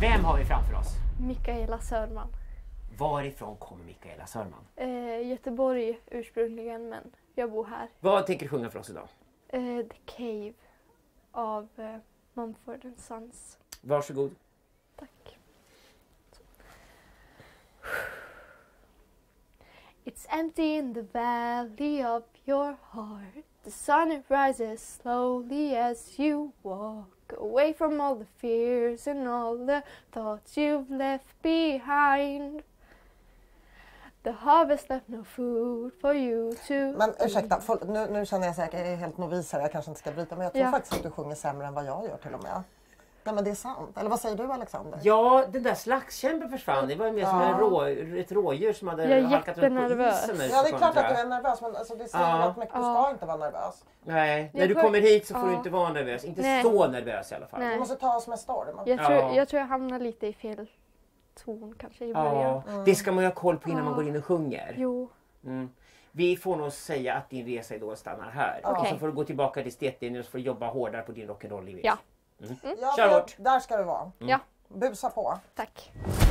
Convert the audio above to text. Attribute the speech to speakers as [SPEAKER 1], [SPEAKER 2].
[SPEAKER 1] Vem har vi framför oss?
[SPEAKER 2] Mikaela Sörman.
[SPEAKER 1] Varifrån kommer Mikaela Sörman?
[SPEAKER 2] Göteborg ursprungligen, men jag bor här.
[SPEAKER 1] Vad tänker du sjunga för oss idag?
[SPEAKER 2] The Cave av Mumford & Sons.
[SPEAKER 1] Varsågod.
[SPEAKER 2] Tack. It's empty in the valley of your heart. The sun it rises slowly as you walk away from all the fears and all the thoughts you've left behind. The harvest left no food for you to
[SPEAKER 3] Men ursäkta, nu känner jag säkert, jag är helt novis här, jag kanske inte ska bryta, men jag tror faktiskt att du sjunger sämre än vad jag gör till och med. Nej men det är sant. Eller vad säger du, Alexander?
[SPEAKER 1] Ja, den där slagskämpen försvann. Det var ju mer som ett rådjur som hade halkat runt på isen.
[SPEAKER 3] Ja, det är klart att du är nervös, men alltså, det säger rätt mycket. Du ska inte vara nervös.
[SPEAKER 1] Nej, när du kommer hit så får du inte vara nervös. Inte så nervös i alla fall.
[SPEAKER 3] Du måste ta oss med storm.
[SPEAKER 2] Jag tror jag hamnar lite i fel ton kanske i början.
[SPEAKER 1] Det ska man ju ha koll på innan man går in och sjunger.
[SPEAKER 2] Jo.
[SPEAKER 1] Vi får nog säga att din resa idag stannar här. Och så får du gå tillbaka till stetlinjen och så får du jobba hårdare på din rock'n'roll-liv.
[SPEAKER 2] Ja.
[SPEAKER 3] Ja, där ska du vara.
[SPEAKER 2] Ja.
[SPEAKER 3] Busa på.
[SPEAKER 2] Tack.